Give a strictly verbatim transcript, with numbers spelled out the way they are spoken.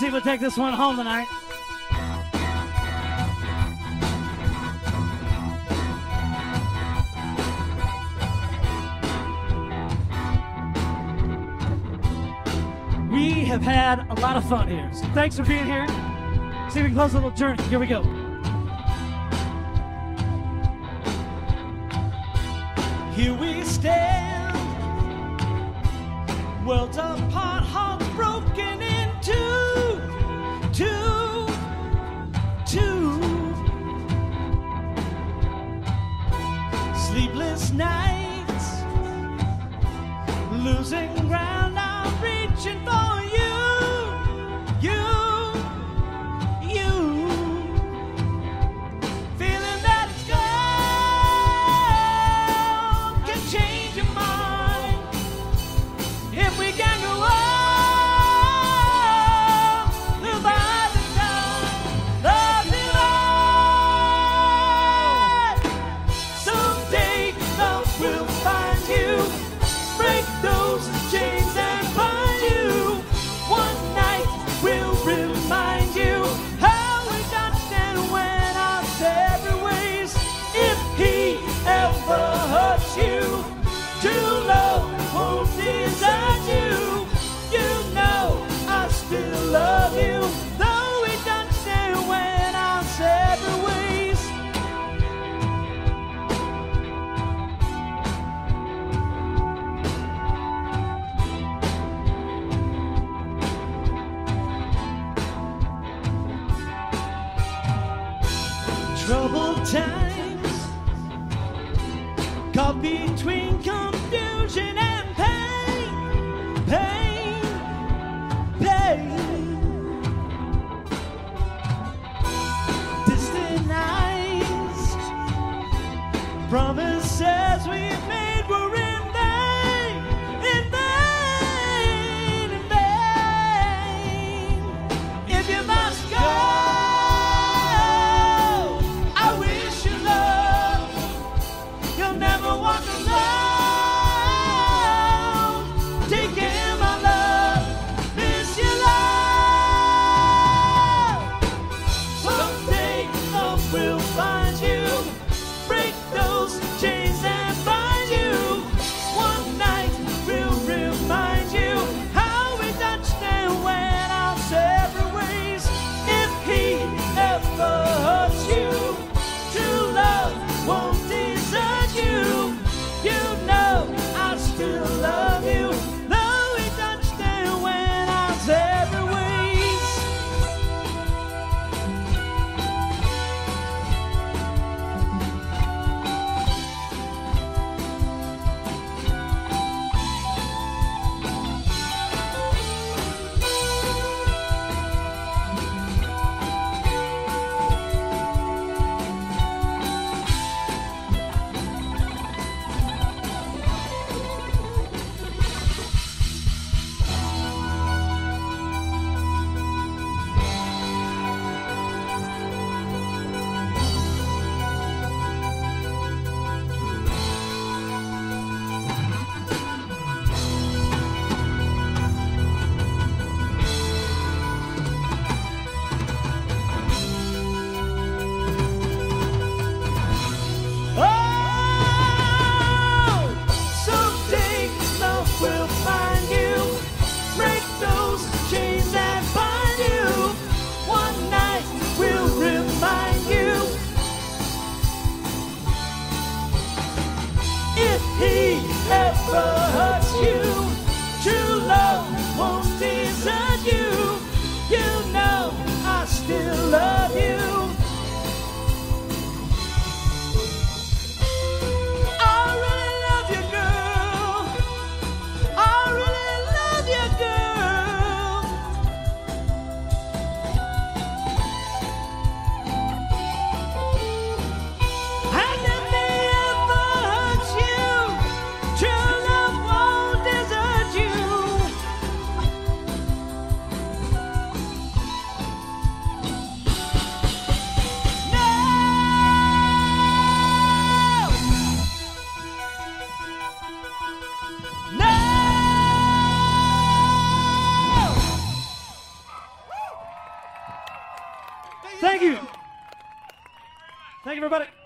see if we'll take this one home tonight. We have had a lot of fun here. So thanks for being here. See if we can close a little journey. Here we go. Here we stand, worlds apart, hearts broken in two, two, two. Sleepless nights, losing ground, I'm reaching for you, you, you. Feeling that it's gone can change your mind. If we can go on, live by the time, love you all. Someday love will find you, break those chains and find you. One night will remind you how we danced and went our separate ways. If he ever hurts you, true love won't desert you. You know I still love you, though we danced and went our separate ways. Troubled times, caught between confusion and pain, pain, pain. Distant eyes, promises we made were in vain, in vain, in vain. If you must go, I wish you love. You'll never walk alone. Thank you. Thank you, everybody.